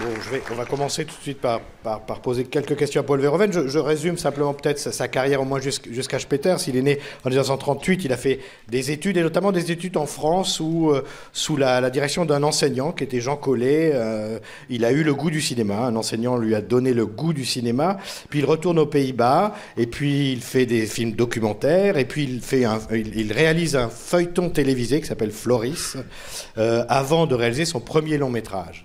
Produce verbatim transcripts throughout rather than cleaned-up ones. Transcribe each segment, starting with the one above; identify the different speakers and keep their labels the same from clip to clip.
Speaker 1: Bon, je vais, on va commencer tout de suite par, par, par poser quelques questions à Paul Verhoeven. Je, je résume simplement peut-être sa, sa carrière au moins jusqu'à Speters. Il est né en mille neuf cent trente-huit, il a fait des études, et notamment des études en France où, euh, sous la, la direction d'un enseignant qui était Jean Collet. Euh, il a eu le goût du cinéma, un enseignant lui a donné le goût du cinéma. Puis il retourne aux Pays-Bas, et puis il fait des films documentaires, et puis il, fait un, il, il réalise un feuilleton télévisé qui s'appelle Floris, euh, avant de réaliser son premier long métrage.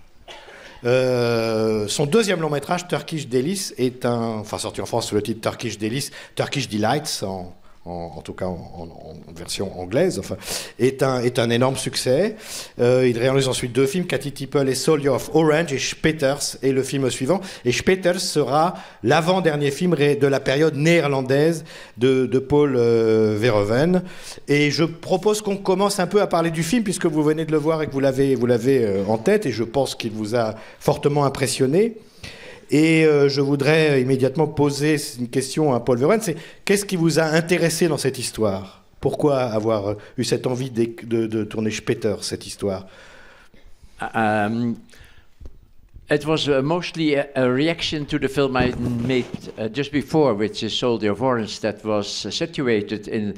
Speaker 1: Euh, son deuxième long métrage, Turkish Delice, est un, enfin sorti en France sous le titre Turkish Delice, Turkish Delights, en, en, en tout cas en, en, en version anglaise, enfin, est un, est un énorme succès. Euh, il réalise ensuite deux films, Katy Tipple et Soldier of Orange, et Speters est le film suivant. Et Speters sera l'avant-dernier film de la période néerlandaise de, de Paul euh, Verhoeven. Et je propose qu'on commence un peu à parler du film, puisque vous venez de le voir et que vous l'avez, vous l'avez euh, en tête, et je pense qu'il vous a fortement impressionné. Et euh, je voudrais immédiatement poser une question à Paul Verhoeven, c'est qu'est-ce qui vous a intéressé dans cette histoire? Pourquoi avoir eu cette envie de, de, de tourner Speters, cette histoire?
Speaker 2: um, It was uh, mostly a, a reaction to the film I made uh, just before, which is Soldier of Orange, that was uh, situated in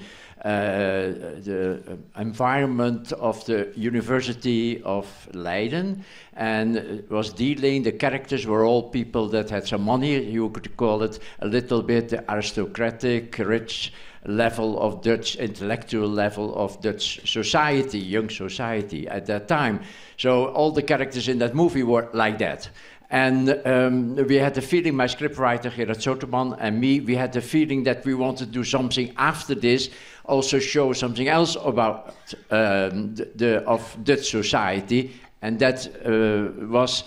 Speaker 2: Uh, the environment of the University of Leiden, and was dealing, the characters were all people that had some money. You could call it a little bit the aristocratic, rich level of Dutch, intellectual level of Dutch society, young society at that time. So all the characters in that movie were like that. And um, we had the feeling, my scriptwriter Gerard Soterman and me, we had the feeling that we wanted to do something after this, also show something else about um, the, the of Dutch society, and that uh, was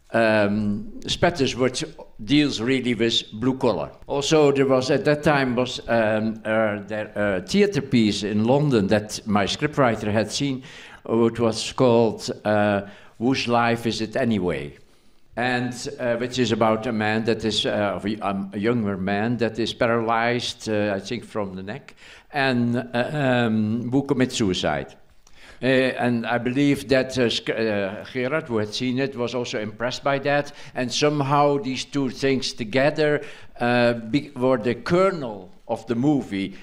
Speaker 2: um, Speters, which deals really with blue collar. Also, there was at that time was um, uh, there a theatre piece in London that my scriptwriter had seen, which was called uh, "Whose Life Is It Anyway?" And uh, which is about a man that is uh, um, a younger man that is paralyzed, uh, I think, from the neck, and uh, um, who commits suicide. Uh, and I believe that uh, uh, Gerard, who had seen it, was also impressed by that. And somehow these two things together uh, be were the kernel of the movie.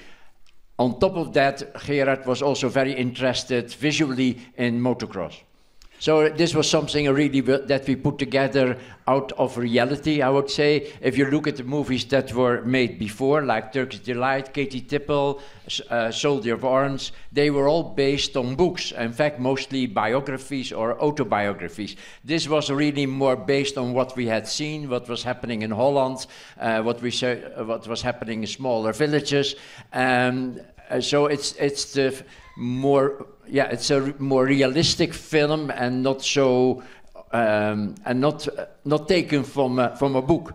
Speaker 2: On top of that, Gerard was also very interested visually in motocross. So this was something really that we put together out of reality, I would say. If you look at the movies that were made before, like Turkish Delight, Katy Tipple, uh, Soldier of Orange, they were all based on books. In fact, mostly biographies or autobiographies. This was really more based on what we had seen, what was happening in Holland, uh, what, we saw, uh, what was happening in smaller villages. Um, uh, so it's, it's the more... Yeah, it's a more realistic film and not so, um, and not uh, not taken from a, from a book.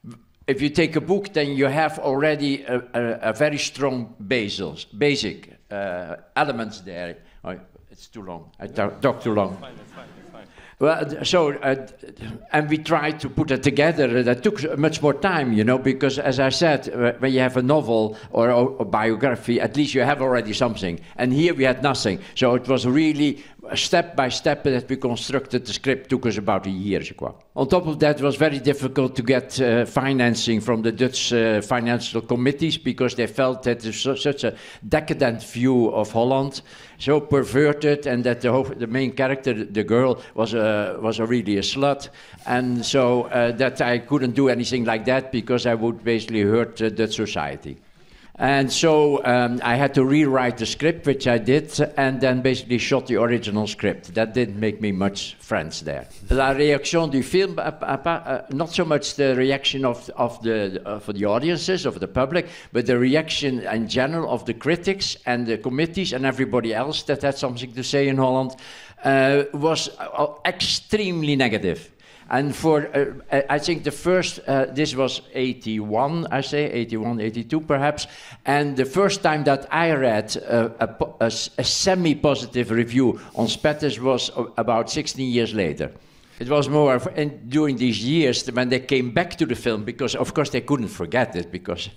Speaker 2: If you take a book, then you have already a, a, a very strong basis, basic uh, elements there. Oh, it's too long. I talk, talk too long. Fine, fine, fine. Well, so, uh, and we tried to put it together. That took much more time, you know, because as I said, uh, when you have a novel or a, a biography, at least you have already something. And here we had nothing. So it was really step by step that we constructed the script. Took us about a year. On top of that, it was very difficult to get uh, financing from the Dutch uh, financial committees, because they felt that there's su such a decadent view of Holland, so perverted, and that the, whole, the main character, the girl, was a, was a really a slut. And so uh, that I couldn't do anything like that, because I would basically hurt uh, Dutch society. And so um, I had to rewrite the script, which I did, and then basically shot the original script. That didn't make me much friends there. La réaction du film, uh, uh, not so much the reaction of, of the, uh, for the audiences, of the public, but the reaction in general of the critics and the committees and everybody else that had something to say in Holland, uh, was uh, extremely negative. And for, uh, I think the first, uh, this was eighty-one, I say, eighty-one, eighty-two perhaps, and the first time that I read uh, a, a, a semi-positive review on Speters was about sixteen years later. It was more, and during these years, when they came back to the film, because of course they couldn't forget it, because...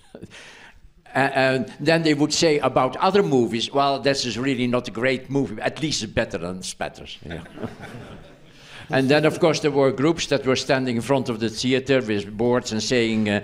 Speaker 2: Uh, and then they would say about other movies, well, this is really not a great movie, at least it's better than Speters. Yeah. And then, of course, there were groups that were standing in front of the theater with boards and saying uh,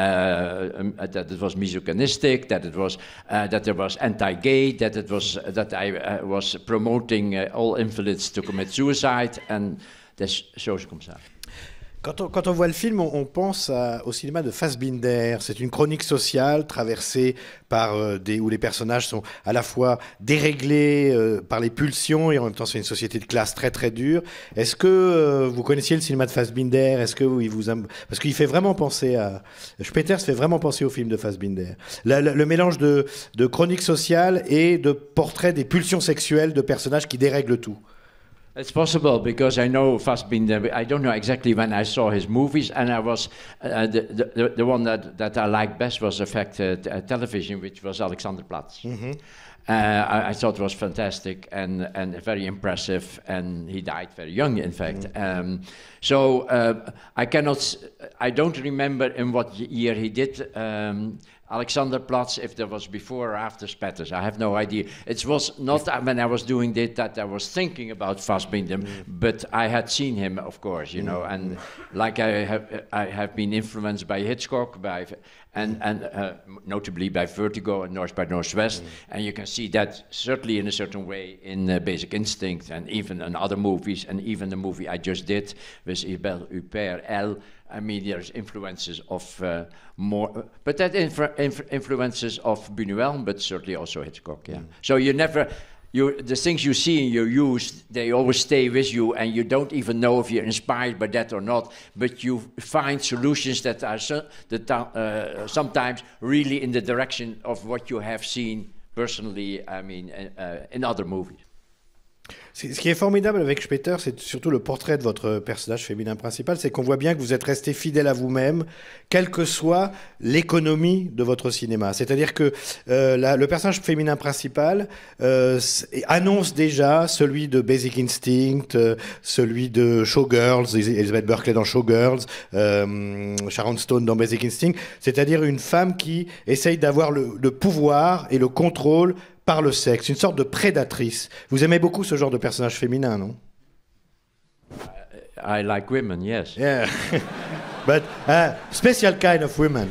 Speaker 2: uh, um, that it was misogynistic, that it was uh, that there was anti-gay, that it was uh, that I uh, was promoting uh, all invalids to commit suicide, and des choses comme ça.
Speaker 1: Quand on, quand on voit le film, on, on pense à, au cinéma de Fassbinder. C'est une chronique sociale traversée par euh, des où les personnages sont à la fois déréglés euh, par les pulsions et en même temps c'est une société de classe très très dure. Est-ce que euh, vous connaissiez le cinéma de Fassbinder? Est-ce que il vous a... parce qu'il fait vraiment penser à Speters fait vraiment penser au film de Fassbinder. Le, le, le mélange de, de chronique sociale et de portrait des pulsions sexuelles de personnages qui dérèglent tout.
Speaker 2: It's possible because I know Fassbinder. I don't know exactly when I saw his movies, and I was uh, the, the the one that that I liked best was, in fact, uh, t- uh, television, which was Alexanderplatz. Mm-hmm. uh, I, I thought it was fantastic and and very impressive, and he died very young, in fact. Mm-hmm. Um, so uh, I cannot, I don't remember in what year he did. Um, Alexanderplatz, if there was before or after Spetters, I have no idea. It was not when I was doing it that I was thinking about Fassbinder, mm. but I had seen him, of course, you mm. know, and like I have, I have been influenced by Hitchcock, by and and uh, notably by Vertigo and North by Northwest, mm. and you can see that certainly in a certain way in uh, Basic Instinct, and even in other movies, and even the movie I just did with Isabelle Huppert, Elle. I mean, there's influences of uh, more, but that influ influ influences of Buñuel, but certainly also Hitchcock. Yeah. Mm. So you never, you the things you see and you use, they always stay with you, and you don't even know if you're inspired by that or not. But you find solutions that are so, that are, uh, sometimes really in the direction of what you have seen personally. I mean, uh, in other movies.
Speaker 1: Ce qui est formidable avec Spetter, c'est surtout le portrait de votre personnage féminin principal, c'est qu'on voit bien que vous êtes resté fidèle à vous-même, quelle que soit l'économie de votre cinéma. C'est-à-dire que euh, la, le personnage féminin principal euh, annonce déjà celui de Basic Instinct, euh, celui de Showgirls, Elizabeth Berkley dans Showgirls, euh, Sharon Stone dans Basic Instinct, c'est-à-dire une femme qui essaye d'avoir le, le pouvoir et le contrôle par le sexe, une sorte de prédatrice. Vous aimez beaucoup ce genre de personnage féminin, non?
Speaker 2: I like women, yes.
Speaker 1: Yeah. But uh, special kind of women.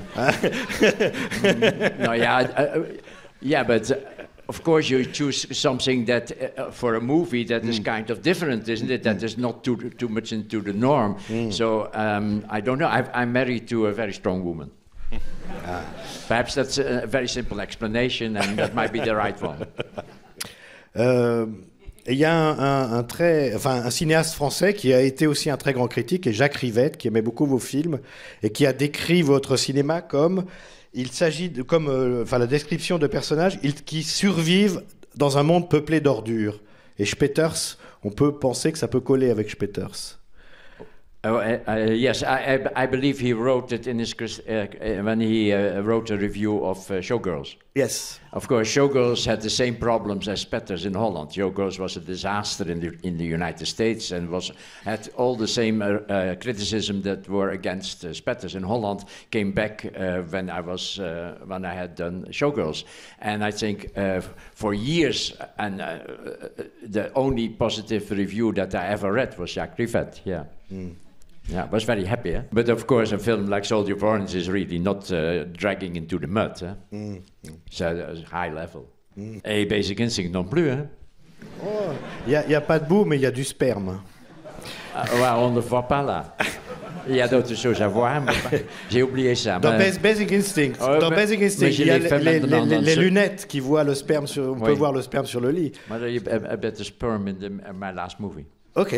Speaker 2: No, yeah, uh, yeah, but uh, of course you choose something that uh, for a movie that mm. is kind of different, isn't it? That is not too too much into the norm. Mm. So um, I don't know. I've, I'm married to a very strong woman. Ah. Perhaps that's a very simple explanation, and that might be the right one.
Speaker 1: Euh, il y a un, un, un, très, enfin, un cinéaste français qui a été aussi un très grand critique, et Jacques Rivette, qui aimait beaucoup vos films, et qui a décrit votre cinéma comme, il s'agit de, comme, euh, enfin, la description de personnages il, qui survivent dans un monde peuplé d'ordures. Et Spetters, on peut penser que ça peut coller avec Spetters.
Speaker 2: Oh, uh, uh, yes, I, I, I believe he wrote it in his uh, when he uh, wrote a review of uh, Showgirls.
Speaker 1: Yes.
Speaker 2: Of course, Showgirls had the same problems as Spetters in Holland. Showgirls was a disaster in the in the United States and was had all the same uh, uh, criticism that were against uh, Spetters in Holland came back uh, when I was uh, when I had done Showgirls, and I think uh, for years and uh, the only positive review that I ever read was Jacques Rivette. Yeah. Mm. Yeah, I was very happy. Eh? But of course, a film like Soldier of Orange is really not uh, dragging into the mud. Eh? Mm. It's a high level. Mm. Et Basic Instinct non plus. Il
Speaker 1: oh, n'y a, a pas de boue, mais il y a du sperme.
Speaker 2: Ah, ouais, on ne le voit pas là. Il y a d'autres choses à voir, mais j'ai oublié ça.
Speaker 1: Dans mais... Basic Instinct, oh, dans mais, Basic Instinct, il y a les, les, les, les lunettes qui voient le sperme sur, on oui. peut voir le sperme sur le lit.
Speaker 2: But a, a bit of sperm in, the, in my last movie.
Speaker 1: Ok.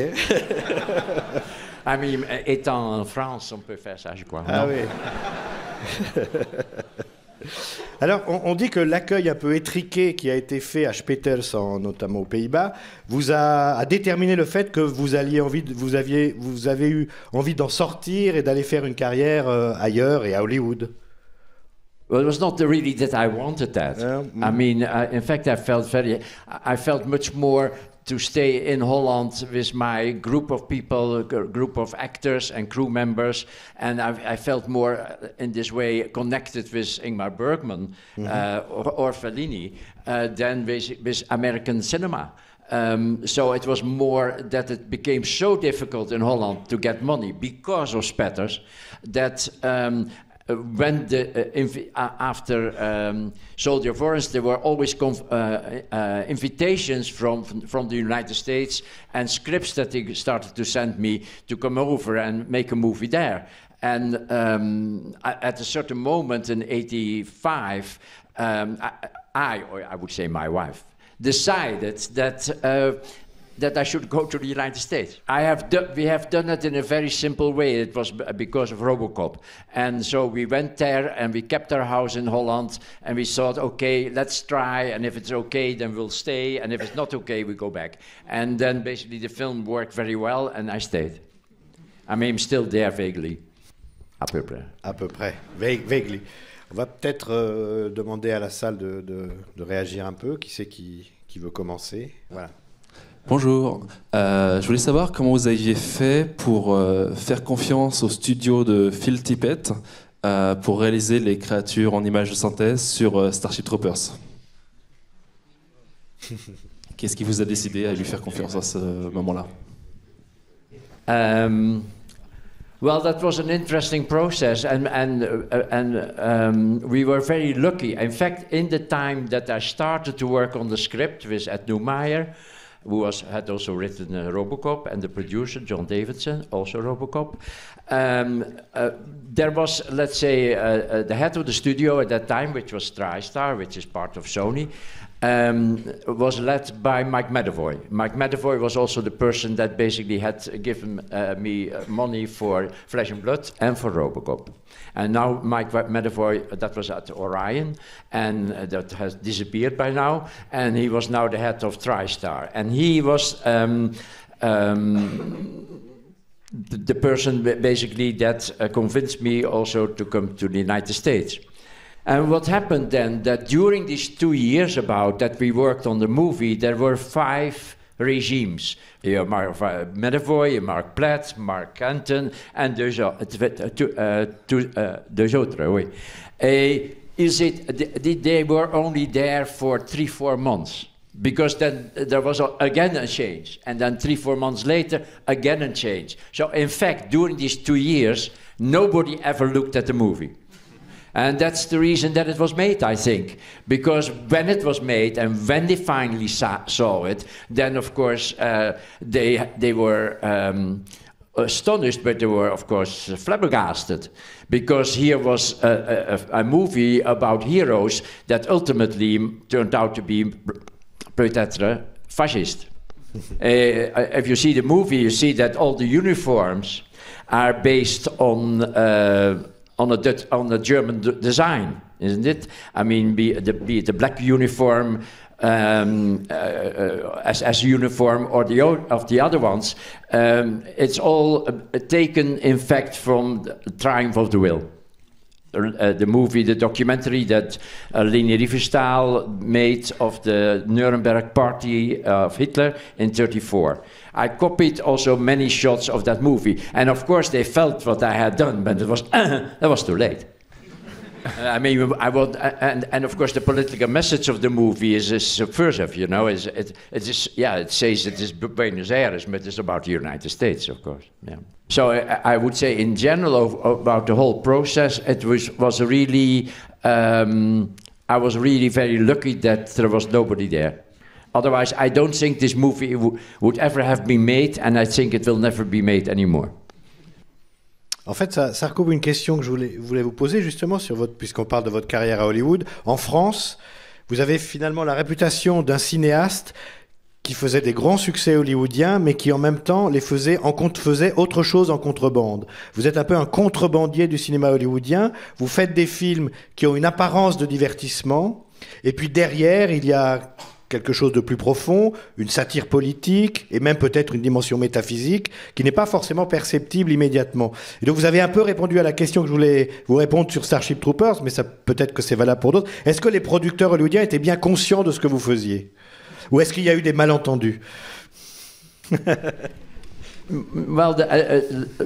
Speaker 2: I mean, étant en France, on peut faire ça, je crois.
Speaker 1: Ah non? Oui. Alors, on, on dit que l'accueil un peu étriqué qui a été fait à Spetters, en, notamment aux Pays-Bas, vous a, a déterminé le fait que vous alliez envie, de, vous aviez, vous avez eu envie d'en sortir et d'aller faire une carrière euh, ailleurs et à Hollywood.
Speaker 2: Well, it was not really that I wanted that. Yeah, mm. I mean, uh, in fact, I felt very, I felt much more to stay in Holland with my group of people, a group of actors and crew members, and I, I felt more in this way connected with Ingmar Bergman mm-hmm. uh, or, or Fellini uh, than with, with American cinema. Um, so it was more that it became so difficult in Holland to get money because of spatters that um, when the uh, inv uh, after um, Soldier of Orange, there were always conf uh, uh, invitations from, from from the United States and scripts that they started to send me to come over and make a movie there. And um, at a certain moment in eighty-five, um, I, I, or I would say my wife, decided that. Uh, that I should go to the United States. I have we have done it in a very simple way. It was b because of Robocop. And so we went there and we kept our house in Holland and we thought, okay, let's try, and if it's okay, then we'll stay, and if it's not okay, we go back. And then basically the film worked very well and I stayed. I mean, I'm still there vaguely. À peu près.
Speaker 1: À peu près, vaguely. On va peut-être euh, demander à la salle de, de, de réagir un peu. Qui c'est qui, qui veut commencer? Voilà.
Speaker 3: Bonjour, euh, je voulais savoir comment vous aviez fait pour euh, faire confiance au studio de Phil Tippett euh, pour réaliser les créatures en images de synthèse sur euh, Starship Troopers. Qu'est-ce qui vous a décidé à lui faire confiance à ce moment-là?
Speaker 2: um, Well, that was an interesting process, and, and, uh, and um, we were very lucky. In fact, in the time that I started to work on the script with Ed Neumayer, who was, had also written uh, Robocop, and the producer, John Davidson, also Robocop. Um, uh, there was, let's say, uh, uh, the head of the studio at that time, which was TriStar, which is part of Sony, um, was led by Mike Medavoy. Mike Medavoy was also the person that basically had given uh, me uh, money for Flesh and Blood and for Robocop. And now Mike Medavoy, uh, that was at Orion, and uh, that has disappeared by now, and he was now the head of TriStar. And he was um, um, the, the person basically that uh, convinced me also to come to the United States. And what happened then, that during these two years about that we worked on the movie, there were five regimes. You have Mark Medavoy, Mark Platt, Mark Canton, and deux, uh, two, uh, deux autres, oui. Uh, is it, they were only there for three, four months. Because then there was a, again a change, and then three, four months later, again a change. So in fact, during these two years, nobody ever looked at the movie. And that's the reason that it was made, I think. Because when it was made and when they finally saw, saw it, then of course uh, they, they were um, astonished, but they were of course flabbergasted. Because here was a, a, a movie about heroes that ultimately turned out to be peut-être fascist. uh, if you see the movie, you see that all the uniforms are based on uh, on a Dutch, on a German d design, isn't it? I mean, be the be it the black uniform um, uh, uh, as as uniform or the of the other ones, um, it's all uh, taken, in fact, from the Triumph of the Will. Uh, the movie, the documentary that uh, Leni Riefenstahl made of the Nuremberg Party of Hitler in thirty-four. I copied also many shots of that movie, and of course they felt what I had done, but it was uh, that was too late. uh, I mean, I would, uh, and and of course the political message of the movie is, is subversive. You know, is it, it is yeah, it says it is Buenos Aires, but it's about the United States, of course. Yeah. So I, I would say, in general, of, about the whole process, it was was really. Um, I was really very lucky that there was nobody there. Otherwise, I don't think this movie would ever have been made, and I think it will never be made anymore.
Speaker 1: En fait, ça, ça recouvre une question que je voulais, voulais vous poser justement sur votre, puisqu'on parle de votre carrière à Hollywood. En France, vous avez finalement la réputation d'un cinéaste qui faisait des grands succès hollywoodiens, mais qui en même temps les faisait, en compte, faisait autre chose en contrebande. Vous êtes un peu un contrebandier du cinéma hollywoodien. Vous faites des films qui ont une apparence de divertissement, et puis derrière, il y a quelque chose de plus profond, une satire politique, et même peut-être une dimension métaphysique, qui n'est pas forcément perceptible immédiatement. Et donc vous avez un peu répondu à la question que je voulais vous répondre sur Starship Troopers, mais ça peut-être que c'est valable pour d'autres. Est-ce que les producteurs hollywoodiens étaient bien conscients de ce que vous faisiez? Ou est-ce qu'il y a eu des malentendus?
Speaker 2: Well, the, uh, uh,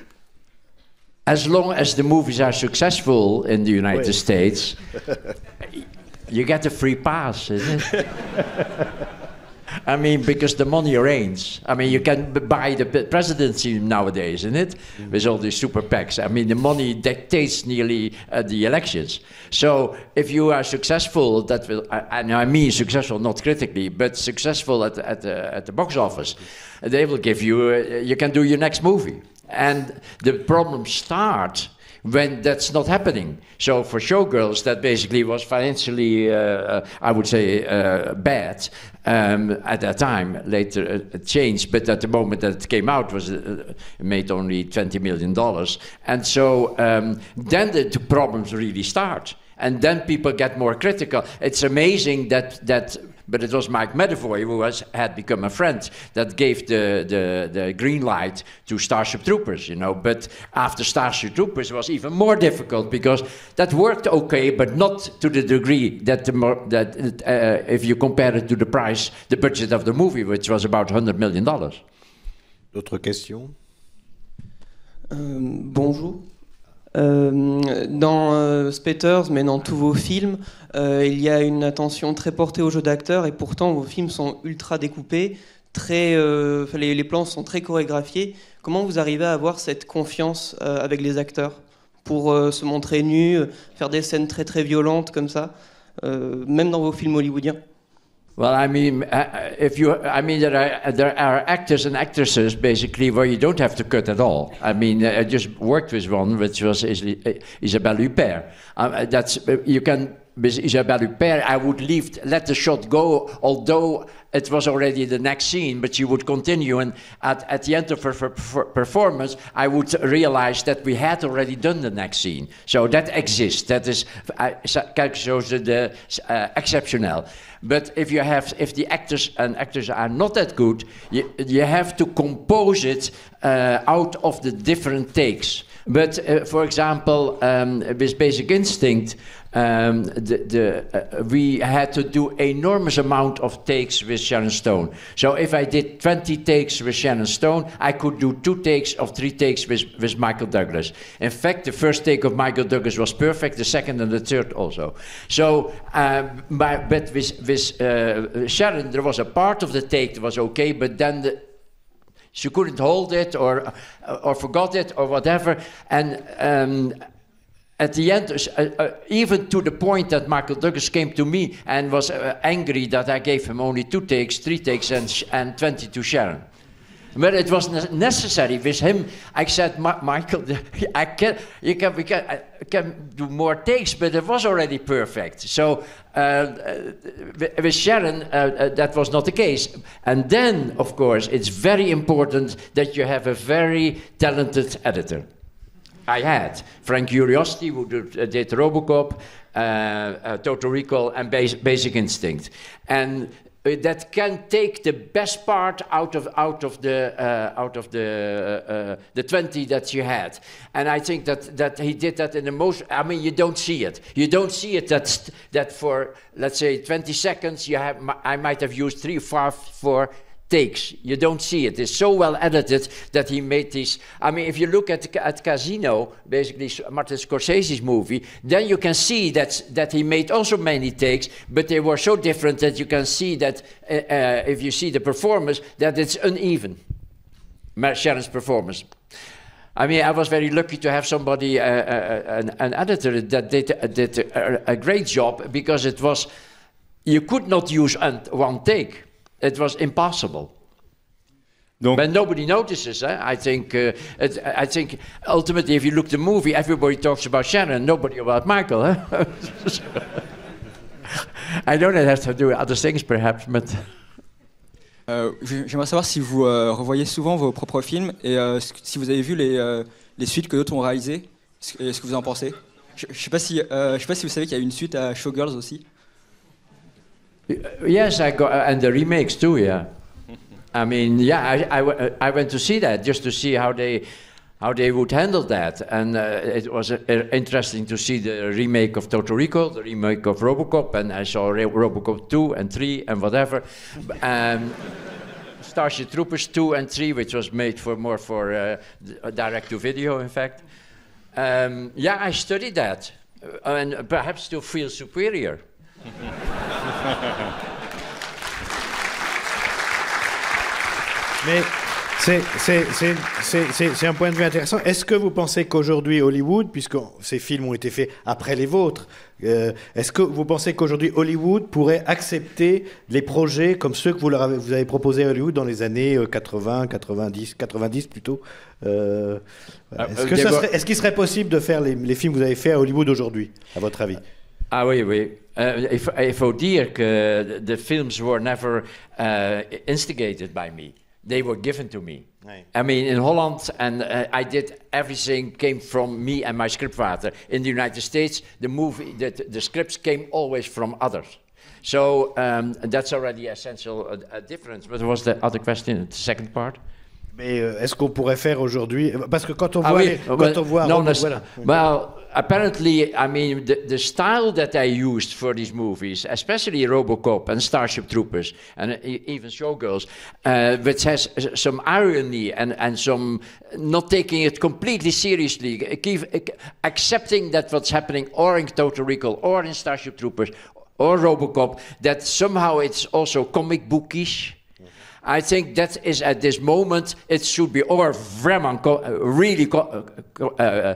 Speaker 2: as long as the movies are successful in the United
Speaker 1: oui.
Speaker 2: States, you get a free pass, isn't it? I mean, because the money reigns. I mean, you can b- buy the p- presidency nowadays, isn't it? Mm-hmm. With all these super PACs. I mean, the money dictates nearly uh, the elections. So if you are successful, that will, and I mean successful, not critically, but successful at, at, the, at the box office, they will give you, uh, you can do your next movie. And the problems start when that's not happening. So for Showgirls, that basically was financially, uh, I would say, uh, bad um, at that time. Later it changed, but at the moment that it came out, was uh, it made only twenty million dollars. And so um, then the, the problems really start. And then people get more critical. It's amazing that that. But it was Mike Medavoy, who was, had become a friend, that gave the, the, the green light to Starship Troopers, you know. But after Starship Troopers, it was even more difficult, because that worked okay, but not to the degree that, the more, that uh, if you compare it to the price, the budget of the movie, which was about one hundred million dollars.
Speaker 1: D'autres questions?
Speaker 4: euh, Bonjour. Euh, dans euh, Spatters, mais dans tous vos films, euh, il y a une attention très portée au jeu d'acteur, et pourtant vos films sont ultra découpés, très, euh, les, les plans sont très chorégraphiés. Comment vous arrivez à avoir cette confiance euh, avec les acteurs pour euh, se montrer nus, faire des scènes très très violentes comme ça, euh, même dans vos films hollywoodiens?
Speaker 2: Well, I mean, uh, if you, I mean, there are there are actors and actresses basically where you don't have to cut at all. I mean, I just worked with one, which was Isabelle Huppert. Uh, that's you can with Isabelle Huppert. I would leave, let the shot go, although it was already the next scene, but she would continue. And at at the end of her, her, her performance, I would realize that we had already done the next scene. So that exists. That is quelque chose de uh, exceptional. But if you have, if the actors and actors are not that good, you, you have to compose it uh, out of the different takes. But uh, for example, um, with Basic Instinct, um, the, the, uh, we had to do enormous amount of takes with Sharon Stone. So if I did twenty takes with Sharon Stone, I could do two takes or three takes with, with Michael Douglas. In fact, the first take of Michael Douglas was perfect, the second and the third also. So, um, but, but with, with uh, Sharon, there was a part of the take that was okay, but then the, she couldn't hold it, or or forgot it, or whatever. And um, at the end, uh, uh, even to the point that Michael Douglas came to me and was uh, angry that I gave him only two takes, three takes, and, and twenty to Sharon. But it was necessary with him. I said, Michael, I can, you can, we can, I can do more takes, but it was already perfect. So uh, with Sharon, uh, uh, that was not the case. And then, of course, it's very important that you have a very talented editor. I had Frank Curiosity, who did, uh, did Robocop, uh, uh, Total Recall, and Bas Basic Instinct. And that can take the best part out of out of the uh, out of the uh, uh, the twenty that you had, and I think that that he did that in the most. I mean, you don't see it. You don't see it that that for, let's say, twenty seconds you have. I might have used three or four four takes. You don't see it. It's so well edited that he made these. I mean, if you look at at Casino, basically Martin Scorsese's movie, then you can see that that he made also many takes, but they were so different that you can see that uh, uh, if you see the performance, that it's uneven. Sharon's performance. I mean, I was very lucky to have somebody, uh, uh, an, an editor that did, uh, did a, a great job, because it was, you could not use one take. It was impossible. Donc, but nobody notices. Eh? I think. Uh, it, I think ultimately, if you look at the movie, everybody talks about Sharon, nobody about Michael. Eh? I know that has to do with other things, perhaps, but.
Speaker 5: Euh, J'aimerais savoir si vous euh, revoyez souvent vos propres films et euh, si vous avez vu les, euh, les suites que d'autres ont réalisées. Et ce que vous en pensez. Je ne sais pas si, euh, je sais pas si vous savez qu'il y a une suite à Showgirls aussi.
Speaker 2: Yes, I got, uh, and the remakes too, yeah. I mean, yeah, I, I, I went to see that just to see how they, how they would handle that. And uh, it was uh, interesting to see the remake of Total Recall, the remake of Robocop, and I saw Robocop two and three and whatever. Um, Starship Troopers two and three, which was made for more for uh, direct-to-video, in fact. Um, yeah, I studied that, uh, and perhaps to feel superior.
Speaker 1: Mais c'est un point de vue intéressant. Est-ce que vous pensez qu'aujourd'hui Hollywood, puisque ces films ont été faits après les vôtres, euh, est-ce que vous pensez qu'aujourd'hui Hollywood pourrait accepter les projets comme ceux que vous, leur avez, vous avez proposés à Hollywood dans les années quatre-vingts, quatre-vingt-dix, quatre-vingt-dix plutôt euh, voilà. Est-ce qu'il serait, est-ce qu'il serait possible de faire les, les films que vous avez faits à Hollywood aujourd'hui, à votre avis?
Speaker 2: Ah oui, oui. Uh, il, il faut dire que the films were never uh, instigated by me. They were given to me. Right. I mean, in Holland, and uh, I did everything came from me and my scriptwriter. In the United States, the movie, the, the scripts came always from others. So um, that's already essential uh, difference. But was the other question, the second part?
Speaker 1: Mais euh, est-ce qu'on pourrait faire aujourd'hui? Parce que quand on
Speaker 2: ah
Speaker 1: voit,
Speaker 2: oui,
Speaker 1: les, quand well, on voit,
Speaker 2: no,
Speaker 1: Rome,
Speaker 2: voilà. Well, apparently, I mean, the, the style that I used for these movies, especially RoboCop and Starship Troopers and even Showgirls, uh, which has some irony and, and some not taking it completely seriously, keep, accepting that what's happening or in Total Recall or in Starship Troopers or RoboCop, that somehow it's also comic bookish. I think that is at this moment it should be or vraiment really co uh, uh,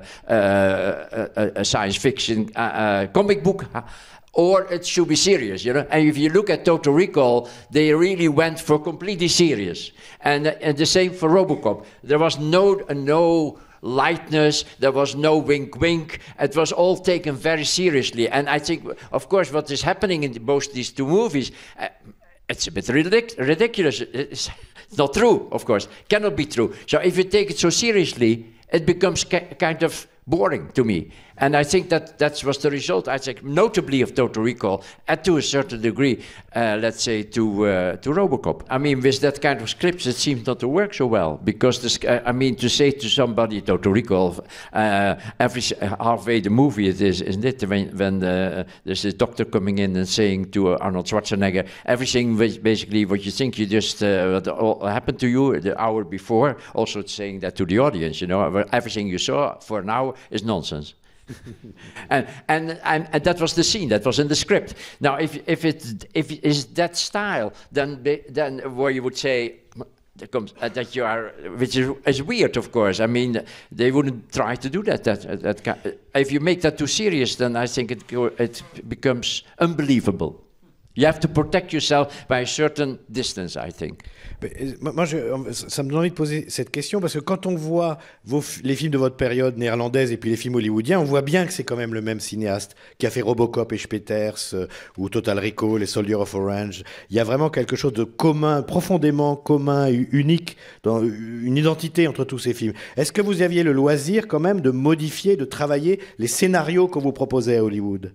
Speaker 2: uh, a science fiction uh, uh, comic book, or it should be serious, you know. And if you look at Total Recall, they really went for completely serious, and and the same for RoboCop. There was no uh, no. lightness, there was no wink wink, it was all taken very seriously. And I think, of course, what is happening in both these two movies, uh, it's a bit ridic ridiculous. It's not true, of course, cannot be true. So if you take it so seriously, it becomes kind of boring to me. And I think that that was the result, I think, notably of Total Recall, and to a certain degree, uh, let's say, to uh, to RoboCop. I mean, with that kind of scripts, it seems not to work so well. Because, this, uh, I mean, to say to somebody, Total Recall, uh, every halfway the movie it is, isn't it? When, when uh, there's a doctor coming in and saying to uh, Arnold Schwarzenegger, everything basically what you think you just, uh, what all happened to you the hour before, also saying that to the audience, you know, everything you saw for an hour is nonsense. and, and and and that was the scene that was in the script. Now, if if it if it is that style, then then where you would say uh, that you are, which is, is weird, of course. I mean, they wouldn't try to do that. That that, that if you make that too serious, then I think it it becomes unbelievable. You have to protect yourself by a certain distance, I think.
Speaker 1: Moi, je, ça me donne envie de poser cette question parce que quand on voit vos, les films de votre période néerlandaise et puis les films hollywoodiens, on voit bien que c'est quand même le même cinéaste qui a fait Robocop et Speters euh, ou Total Recall, les Soldiers of Orange. Il y a vraiment quelque chose de commun, profondément commun et unique, dans une identité entre tous ces films. Est-ce que vous aviez le loisir quand même de modifier, de travailler les scénarios qu'on vous proposait à Hollywood?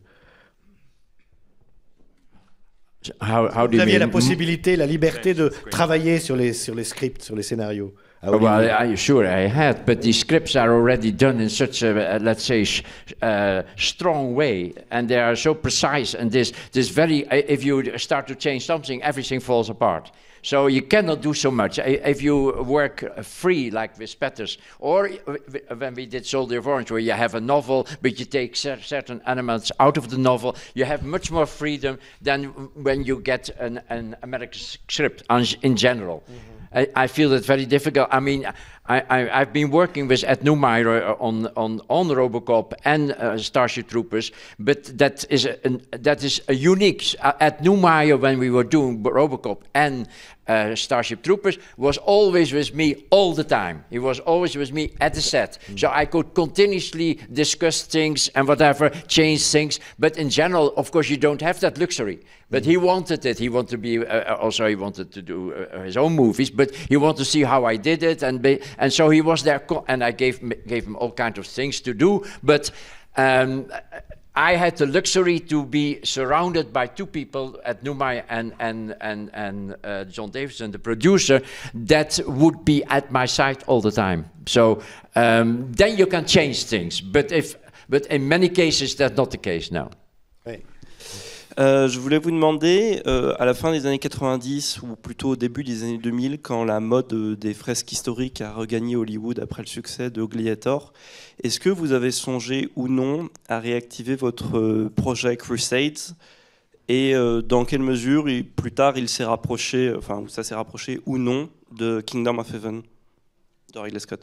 Speaker 2: How, how do
Speaker 1: vous aviez
Speaker 2: you
Speaker 1: la
Speaker 2: mean?
Speaker 1: possibilité, la liberté de travailler sur les, sur les scripts, sur les scénarios.
Speaker 2: Well, I, sure I had, but these scripts are already done in such a, uh, let's say, sh uh, strong way, and they are so precise, and this, this very, if you start to change something, everything falls apart. So you cannot do so much. If you work free, like with Spetters, or when we did Soldier of Orange, where you have a novel, but you take certain elements out of the novel, you have much more freedom than when you get an, an American script in general. Mm-hmm. I, I feel it very difficult. I mean, I, I, I've been working with Ed Neumeyer on, on, on RoboCop and uh, Starship Troopers, but that is a, an, that is a unique. Uh, Ed Neumeyer, when we were doing RoboCop and uh, Starship Troopers, was always with me all the time. He was always with me at the set. Mm. So I could continuously discuss things and whatever, change things. But in general, of course, you don't have that luxury. But he wanted it. He wanted to be, uh, also he wanted to do uh, his own movies, but he wanted to see how I did it. And be, and so he was there, and I gave, gave him all kinds of things to do. But um, I had the luxury to be surrounded by two people, at Neumeyer and, and, and, and uh, John Davison, the producer, that would be at my side all the time. So um, then you can change things. But, if, but in many cases, that's not the case now.
Speaker 6: Oui. Euh, je voulais vous demander, euh, à la fin des années quatre-vingt-dix ou plutôt au début des années deux mille, quand la mode euh, des fresques historiques a regagné Hollywood après le succès de Gladiator, est-ce que vous avez songé ou non à réactiver votre euh, projet Crusades et euh, dans quelle mesure, il, plus tard, il s'est rapproché, enfin, ça s'est rapproché ou non de Kingdom of Heaven de Ridley Scott.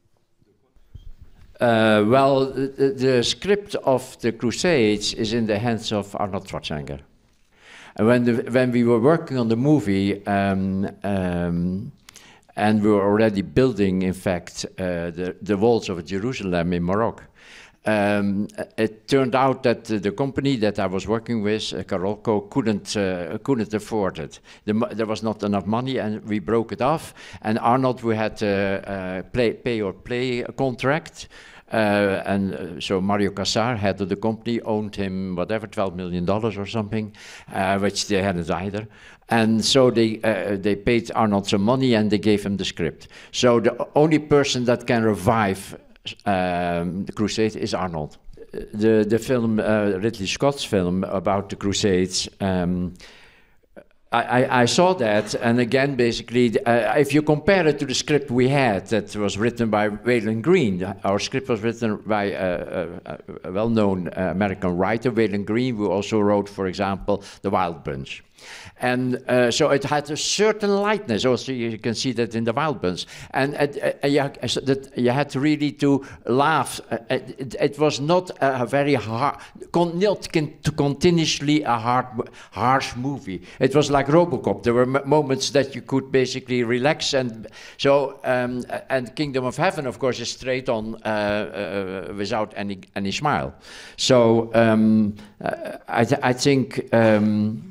Speaker 2: Uh, well, the, the script of the Crusades is in the hands of Arnold Schwarzenegger. And when, the, when we were working on the movie, um, um, and we were already building, in fact, uh, the, the walls of Jerusalem in Morocco, um, it turned out that the, the company that I was working with, uh, Carolco, couldn't, uh, couldn't afford it. The, there was not enough money, and we broke it off. And Arnold, we had a uh, play, pay or play contract. Uh, and uh, so Mario Casar, head of the company, owned him whatever, twelve million dollars or something, uh, which they hadn't either. And so they uh, they paid Arnold some money and they gave him the script. So the only person that can revive um, the Crusade is Arnold. The the film, uh, Ridley Scott's film about the Crusades. Um, I, I saw that, and again, basically, uh, if you compare it to the script we had that was written by Waylon Green, our script was written by a, a, a well-known uh, American writer, Waylon Green, who also wrote, for example, The Wild Bunch. And uh, so it had a certain lightness. Also, you can see that in The Wild Bunch. And uh, uh, you, that you had really to laugh. Uh, it, it was not a very hard, con not con continuously a hard, harsh movie. It was like RoboCop. There were m moments that you could basically relax. And so, um, and Kingdom of Heaven, of course, is straight on uh, uh, without any any smile. So um, uh, I, th I think. Um,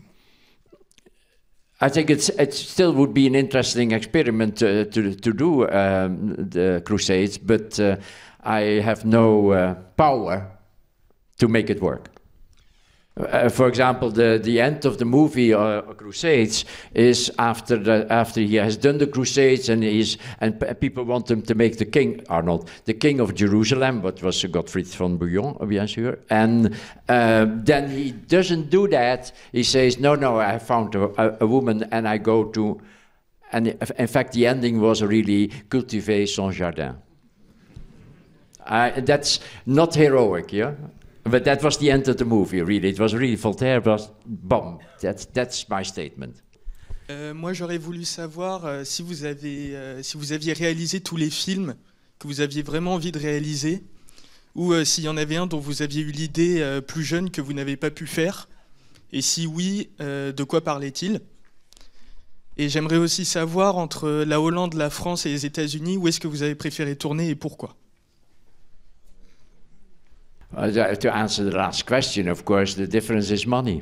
Speaker 2: I think it's, it still would be an interesting experiment uh, to, to do um, the Crusades, but uh, I have no uh, power to make it work. Uh, for example, the, the end of the movie uh, Crusades is after the, after he has done the Crusades and he's and p people want him to make the king, Arnold, the king of Jerusalem, but was Gottfried von Bouillon, bien sûr. And uh, then he doesn't do that. He says, no, no, I found a, a, a woman and I go to, and in fact the ending was really cultiver son jardin. Uh, that's not heroic, yeah? But that was the end of the movie, really. It was really Voltaire, was bomb. That's, that's my statement.
Speaker 7: Euh, moi, j'aurais voulu savoir euh, si, vous avez, euh, si vous aviez réalisé tous les films que vous aviez vraiment envie de réaliser, ou euh, s'il y en avait un dont vous aviez eu l'idée euh, plus jeune que vous n'avez pas pu faire, et si oui, euh, de quoi parlait-il? Et j'aimerais aussi savoir, entre la Hollande, la France et les États-Unis, où est-ce que vous avez préféré tourner et pourquoi?
Speaker 2: Uh, to answer the last question, of course, the difference is money.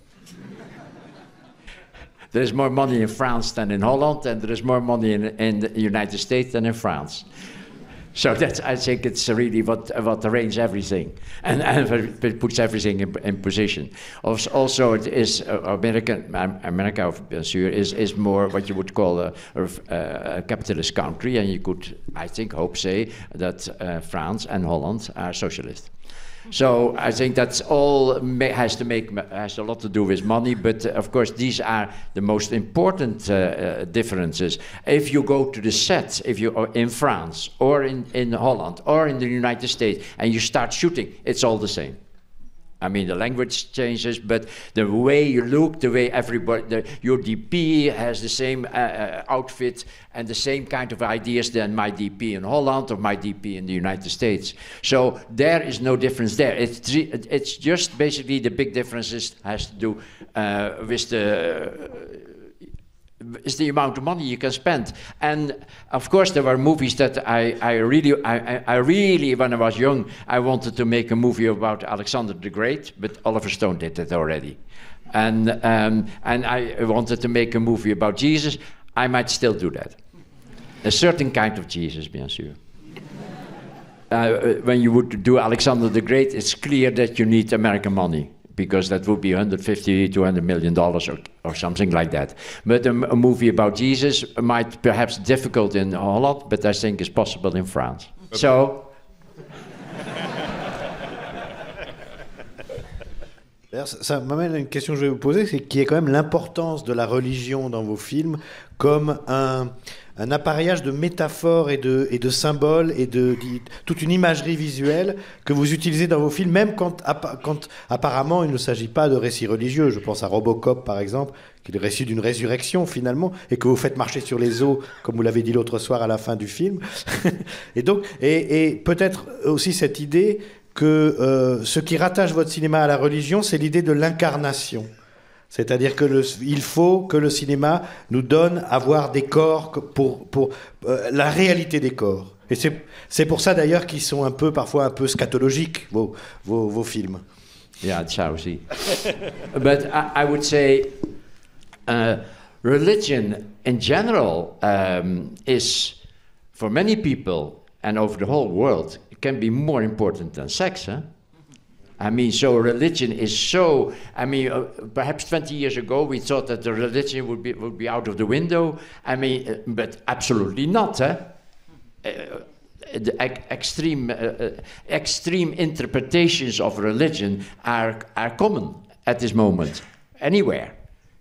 Speaker 2: There's more money in France than in Holland, and there is more money in, in the United States than in France. So that's, I think it's really what, what arranges everything, and, and it puts everything in, in position. Also, it is uh, American, America is, is more what you would call a, a capitalist country, and you could, I think, hope say that uh, France and Holland are socialist. So I think that's all has to make has a lot to do with money, but uh, of course these are the most important uh, uh, differences. If you go to the set, if you are in France or in in Holland or in the United States, and you start shooting, it's all the same. I mean, the language changes, but the way you look, the way everybody, the, your D P has the same uh, uh, outfit and the same kind of ideas than my D P in Holland or my D P in the United States. So there is no difference there. It's, it's just basically the big differences has to do uh, with the is the amount of money you can spend. And of course there were movies that I, I really, I, I really, when I was young, I wanted to make a movie about Alexander the Great, but Oliver Stone did that already. And, um, and I wanted to make a movie about Jesus. I might still do that. A certain kind of Jesus, bien sûr. Uh, when you would do Alexander the Great, it's clear that you need American money, because that would be one hundred fifty, two hundred million dollars or, or something like that. But a, a movie about Jesus might perhaps difficult in Holland, but I think is possible in France. So.
Speaker 1: Ça m'amène à une question que je vais vous poser, c'est qui est quand même l'importance de la religion dans vos films comme un, un appareillage de métaphores et de, et de symboles et de, de toute une imagerie visuelle que vous utilisez dans vos films, même quand, quand apparemment il ne s'agit pas de récits religieux. Je pense à Robocop par exemple, qui est le récit d'une résurrection finalement, et que vous faites marcher sur les eaux, comme vous l'avez dit l'autre soir à la fin du film. et donc, et, et peut-être aussi cette idée que euh, ce qui rattache votre cinéma à la religion, c'est l'idée de l'incarnation. C'est-à-dire qu'il faut que le cinéma nous donne à voir des corps pour, pour euh, la réalité des corps. Et c'est pour ça d'ailleurs qu'ils sont un peu, parfois un peu scatologiques, vos, vos, vos films.
Speaker 2: Yeah, Chelsea. But I, I would say uh, religion in general um, is, for many people and over the whole world, it can be more important than sex, huh? I mean, so religion is so, I mean, uh, perhaps twenty years ago we thought that the religion would be, would be out of the window. I mean, uh, but absolutely not, huh? Uh, the ex extreme, uh, uh, extreme interpretations of religion are, are common at this moment, anywhere.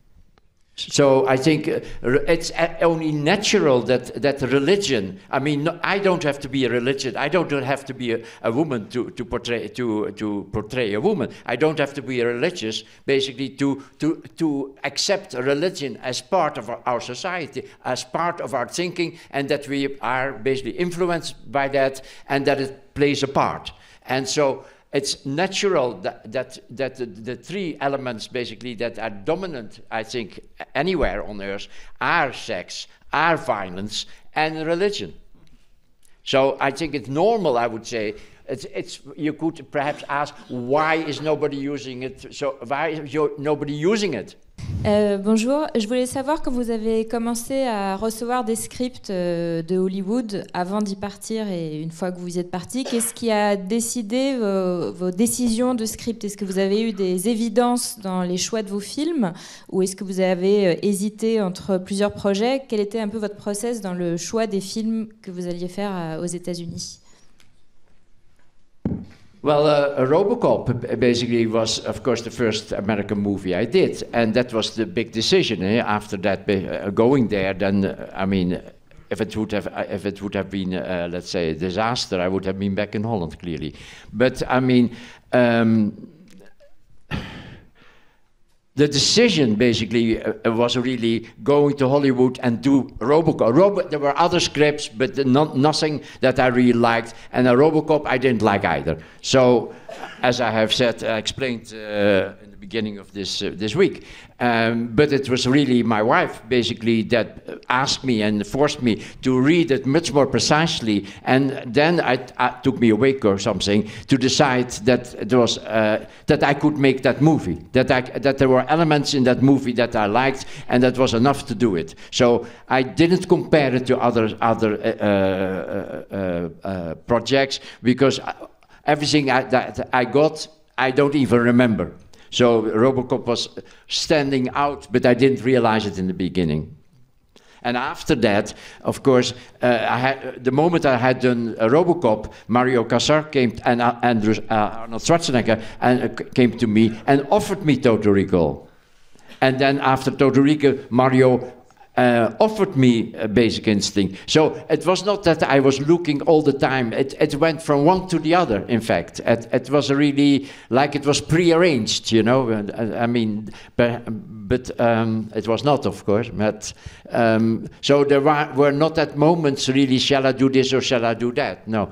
Speaker 2: So I think uh, it's only natural that, that religion, I mean, no, I don't have to be a religion, I don't have to be a, a woman to, to, portray, to, to portray a woman. I don't have to be religious, basically, to, to, to accept a religion as part of our, our society, as part of our thinking, and that we are basically influenced by that, and that it plays a part. And so it's natural that, that, that the, the three elements basically that are dominant, I think, anywhere on earth are sex, are violence, and religion. So I think it's normal, I would say. It's, it's, you could perhaps ask, why is nobody using it? So why is nobody using it?
Speaker 8: Euh, bonjour, je voulais savoir quand vous avez commencé à recevoir des scripts euh, de Hollywood avant d'y partir et une fois que vous y êtes parti, qu'est-ce qui a décidé vos, vos décisions de script? Est-ce que vous avez eu des évidences dans les choix de vos films ou est-ce que vous avez euh, hésité entre plusieurs projets? Quel était un peu votre process dans le choix des films que vous alliez faire euh, aux États-Unis?
Speaker 2: Well, uh, Robocop basically was, of course, the first American movie I did, and that was the big decision. Eh? After that, uh, going there, then uh, I mean, if it would have, if it would have been, uh, let's say, a disaster, I would have been back in Holland, clearly. But I mean, um, the decision basically uh, was really going to Hollywood and do Robocop. Robo there were other scripts, but not, nothing that I really liked. And a Robocop I didn't like either. So, as I have said, I explained uh, in the beginning of this uh, this week. Um, but it was really my wife, basically, that asked me and forced me to read it much more precisely. And then I, I took me a week or something to decide that it was uh, that I could make that movie. That I, that there were elements in that movie that I liked, and that was enough to do it. So I didn't compare it to other other uh, uh, uh, uh, projects because everything I, that I got, I don't even remember. So Robocop was standing out, but I didn't realize it in the beginning. And after that, of course, uh, I had, the moment I had done uh, Robocop, Mario Casar came and uh, Andrew, uh, Arnold Schwarzenegger and, uh, came to me and offered me Total Recall. And then after Total Recall, Mario Uh, offered me a Basic Instinct. So it was not that I was looking all the time. It, it went from one to the other, in fact. It, it was really like it was prearranged, you know. I, I mean, but, but um, it was not, of course. But, um, so there were, were not at moments really, shall I do this or shall I do that? No.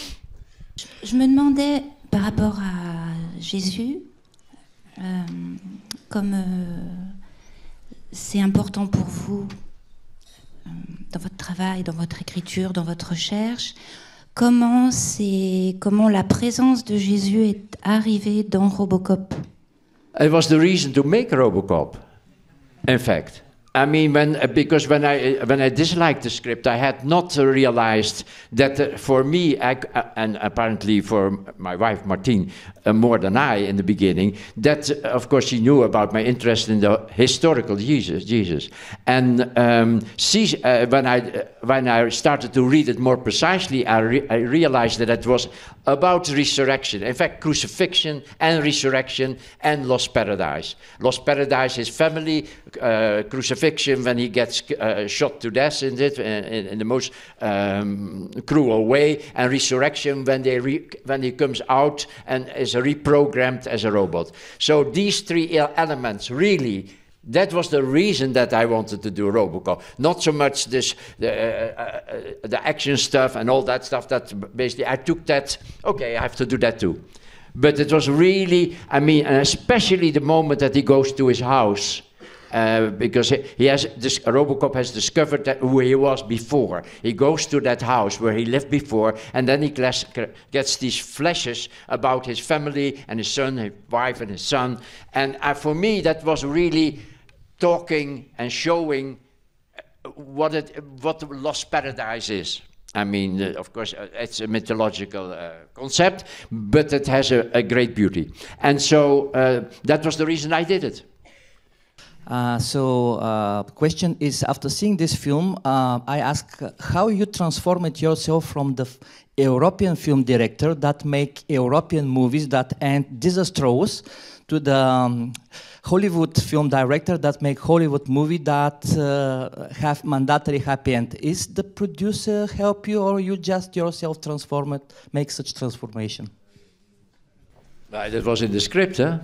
Speaker 9: Je me demandais, par rapport à Jésus, euh, comme... Euh, c'est important pour vous, euh, dans votre travail, dans votre écriture, dans votre recherche, comment, c'est, comment la présence de Jésus est arrivée dans Robocop?
Speaker 2: It was the reason to make Robocop, in fact. I mean, when, because when I, when I disliked the script, I had not realized that uh, for me, I, uh, and apparently for my wife, Martine, uh, more than I in the beginning, that, uh, of course, she knew about my interest in the historical Jesus. Jesus. And um, she, uh, when I... Uh, when I started to read it more precisely, I, re I realized that it was about resurrection. In fact, crucifixion and resurrection and Lost Paradise. Lost Paradise, his family, uh, crucifixion when he gets uh, shot to death in it, in, in the most um, cruel way, and resurrection when, they re when he comes out and is reprogrammed as a robot. So these three elements really, that was the reason that I wanted to do Robocop. Not so much this the, uh, uh, the action stuff and all that stuff. That basically I took that. Okay, I have to do that too. But it was really, I mean, and especially the moment that he goes to his house, uh, because he, he has this Robocop has discovered that who he was before. He goes to that house where he lived before, and then he gets these flashes about his family and his son, his wife, and his son. And uh, for me, that was really talking and showing what it, what the Lost Paradise is. I mean, uh, of course, uh, it's a mythological uh, concept, but it has a, a great beauty. And so uh, that was the reason I did it.
Speaker 10: Uh, so uh, the question is, after seeing this film, uh, I ask how you transformed yourself from the European film director that make European movies that end disastrous to the um, Hollywood film director that make Hollywood movie that uh, have mandatory happy end. Is the producer help you, or you just yourself transform it, make such transformation?
Speaker 2: Well, that was in the script, huh?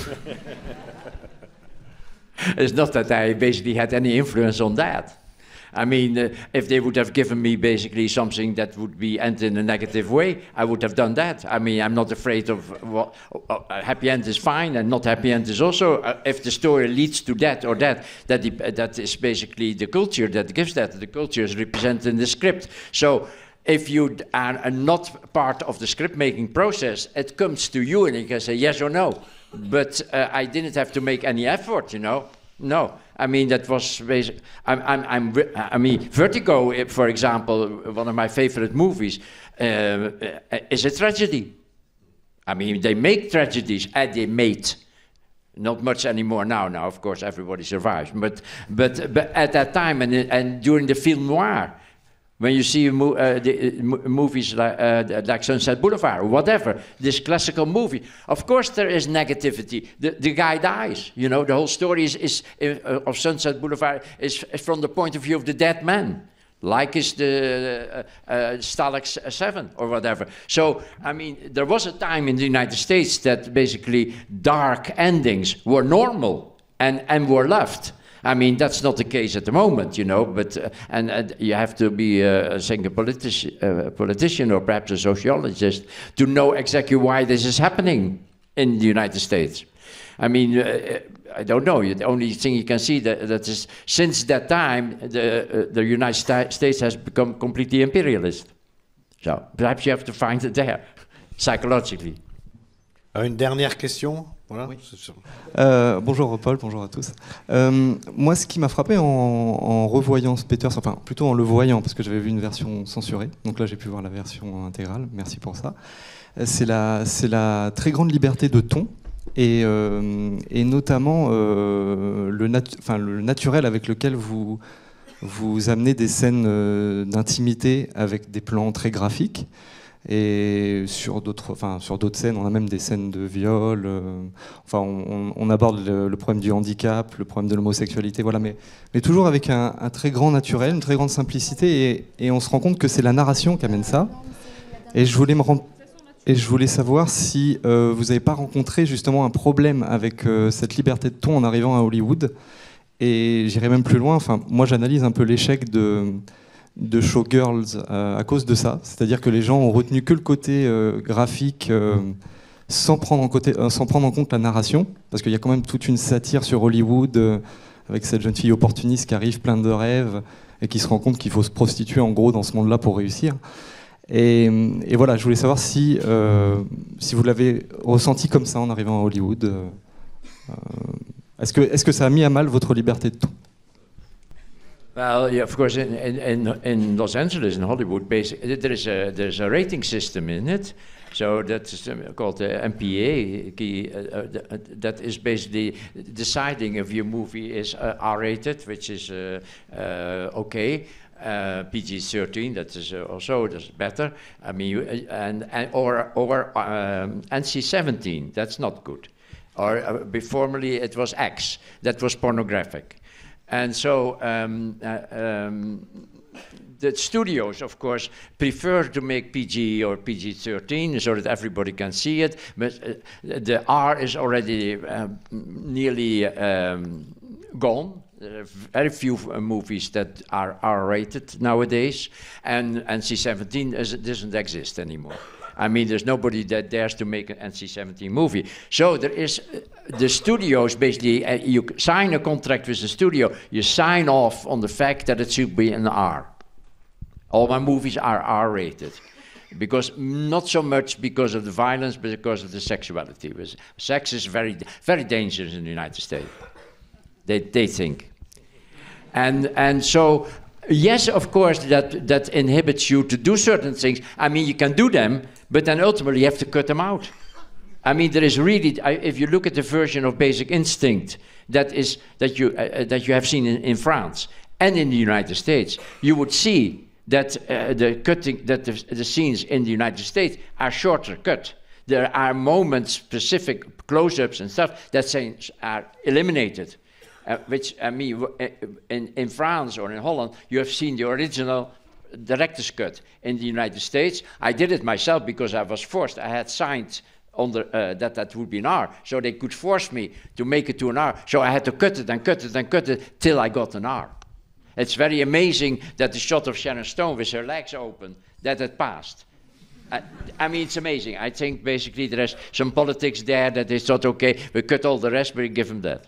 Speaker 2: It's not that I basically had any influence on that. I mean, uh, if they would have given me basically something that would be end in a negative way, I would have done that. I mean, I'm not afraid of what well, a happy end is fine, and not happy end is also. Uh, if the story leads to that or that, that the, uh, that is basically the culture that gives that. The culture is represented in the script. So if you are not part of the script making process, it comes to you and you can say yes or no. But uh, I didn't have to make any effort, you know. No, I mean that was basic. I'm, I'm, I'm, I mean, Vertigo, for example, one of my favorite movies, uh, is a tragedy. I mean, they make tragedies, and they made. Not much anymore now. Now, of course, everybody survives. But, but, but at that time, and and during the film noir, when you see mo uh, the, uh, movies like, uh, like Sunset Boulevard or whatever, this classical movie, of course there is negativity. The, the guy dies, you know, the whole story is, is uh, of Sunset Boulevard is, is from the point of view of the dead man, like is the uh, uh, Stalag seven or whatever. So, I mean, there was a time in the United States that basically dark endings were normal and, and were loved. I mean, that's not the case at the moment, you know, but, uh, and, and you have to be uh, saying a politi uh, politician or perhaps a sociologist to know exactly why this is happening in the United States. I mean, uh, I don't know, the only thing you can see that, that is, since that time, the, uh, the United Sta States has become completely imperialist. So, perhaps you have to find it there, psychologically.
Speaker 1: Une dernière question. Voilà. Oui.
Speaker 11: Euh, bonjour Paul, bonjour à tous. Euh, moi, ce qui m'a frappé en, en revoyant Speters, enfin plutôt en le voyant, parce que j'avais vu une version censurée, donc là j'ai pu voir la version intégrale, merci pour ça, c'est la, c'est la très grande liberté de ton, et, euh, et notamment euh, le, nat enfin, le naturel avec lequel vous, vous amenez des scènes euh, d'intimité avec des plans très graphiques. Et sur d'autres, enfin sur d'autres scènes, on a même des scènes de viol. Euh, enfin, on, on aborde le, le problème du handicap, le problème de l'homosexualité, voilà. Mais, mais toujours avec un, un très grand naturel, une très grande simplicité, et, et on se rend compte que c'est la narration qui amène ça. Et je voulais me rendre, et je voulais savoir si euh, vous n'avez pas rencontré justement un problème avec euh, cette liberté de ton en arrivant à Hollywood. Et j'irai même plus loin. Enfin, moi, j'analyse un peu l'échec de de Showgirls euh, à cause de ça, c'est-à-dire que les gens ont retenu que le côté euh, graphique euh, sans, prendre en côté, euh, sans prendre en compte la narration, parce qu'il y a quand même toute une satire sur Hollywood euh, avec cette jeune fille opportuniste qui arrive pleine de rêves et qui se rend compte qu'il faut se prostituer en gros dans ce monde-là pour réussir. Et, et voilà, je voulais savoir si, euh, si vous l'avez ressenti comme ça en arrivant à Hollywood. Euh, est-ce que, est-ce que ça a mis à mal votre liberté de ton?
Speaker 2: Well, yeah, of course, in, in, in Los Angeles, in Hollywood, basically, there is a, there's a rating system in it. So that's called the M P A. Uh, that is basically deciding if your movie is uh, R rated, which is uh, uh, okay. uh, P G thirteen. That is uh, also that's better. I mean, uh, and, and or or um, N C seventeen. That's not good. Or uh, formerly it was X. That was pornographic. And so um, uh, um, the studios, of course, prefer to make P G or P G thirteen so that everybody can see it. But uh, the R is already uh, nearly um, gone. There are very few uh, movies that are R-rated nowadays, and N C seventeen is, doesn't exist anymore. I mean, there's nobody that dares to make an N C seventeen movie. So there is, uh, the studios basically, uh, you sign a contract with the studio, you sign off on the fact that it should be an R. All my movies are R-rated. Because, not so much because of the violence, but because of the sexuality. Sex is very, very dangerous in the United States. They, they think. And, and so, yes, of course, that, that inhibits you to do certain things. I mean, you can do them, but then ultimately you have to cut them out. I mean, there is really, I, if you look at the version of Basic Instinct that, is, that, you, uh, that you have seen in, in France and in the United States, you would see that uh, the cutting, that the, the scenes in the United States are shorter cut. There are moments, specific close-ups and stuff that scenes are eliminated. Uh, which, I mean, in, in France or in Holland, you have seen the original director's cut. In the United States, I did it myself because I was forced. I had signed under, uh, that that would be an R, so they could force me to make it to an R. So I had to cut it and cut it and cut it till I got an R. It's very amazing that the shot of Sharon Stone with her legs open, that it passed. I, I mean, it's amazing. I think basically there is some politics there that they thought, okay, we cut all the rest, but we give them that.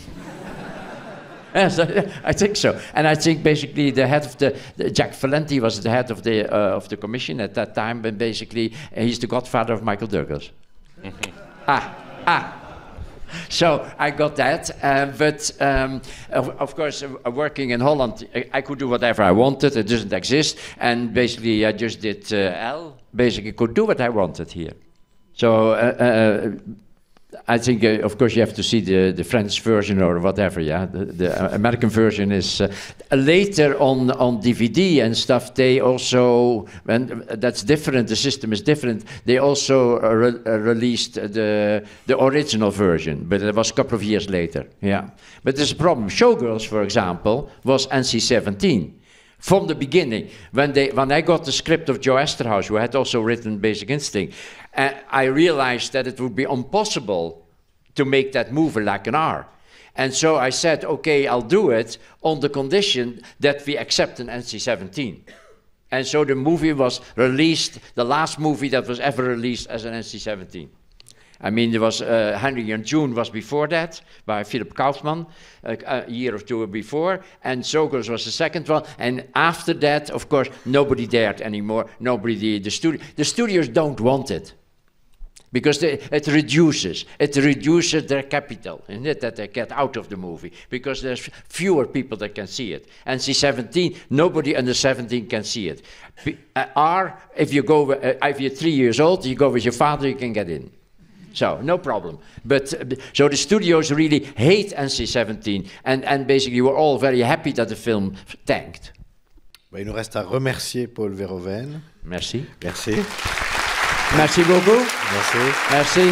Speaker 2: Yes, I think so, and I think basically the head of the, the Jack Valenti was the head of the uh, of the commission at that time, but basically uh, he's the godfather of Michael Douglas. ah, ah. So I got that, uh, but um, of, of course, uh, working in Holland, I, I could do whatever I wanted. It doesn't exist, and basically I just did uh, L. Basically, could do what I wanted here. So. Uh, uh, I think, uh, of course, you have to see the, the French version or whatever, yeah. The, the American version is uh, later on on D V D and stuff. They also, and that's different. The system is different. They also uh, re uh, released the the original version, but it was a couple of years later, yeah. But there's a problem. Showgirls, for example, was N C seventeen. From the beginning, when they when I got the script of Joe Esterhaus, who had also written Basic Instinct, uh, I realized that it would be impossible to make that movie like an R. And so I said, okay, I'll do it on the condition that we accept an N C seventeen. And so the movie was released, the last movie that was ever released as an N C seventeen. I mean, there was uh, Henry and June was before that, by Philip Kaufman, uh, a year or two before, and Showgirls was the second one, and after that, of course, nobody dared anymore, nobody, the, the, studi the studios don't want it, because they, it reduces, it reduces their capital, isn't it, that they get out of the movie, because there's fewer people that can see it. N C seventeen, nobody under seventeen can see it. P uh, R, if you go, uh, if you're three years old, you go with your father, you can get in. So, no problem. But, uh, so the studios really hate N C seventeen, and, and basically we're all very happy that the film tanked.
Speaker 1: Il nous reste à remercier Paul Verhoeven.
Speaker 2: Merci.
Speaker 1: Merci.
Speaker 2: Merci beaucoup.
Speaker 1: Merci.
Speaker 2: Merci.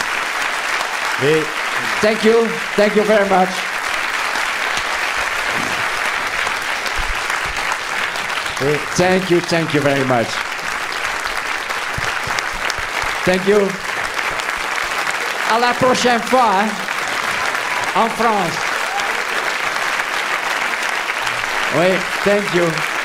Speaker 1: Et
Speaker 2: thank you. Thank you very much.
Speaker 1: Et
Speaker 2: thank you. Thank you very much. Thank you. À la prochaine fois, hein, en France. Oui, thank you.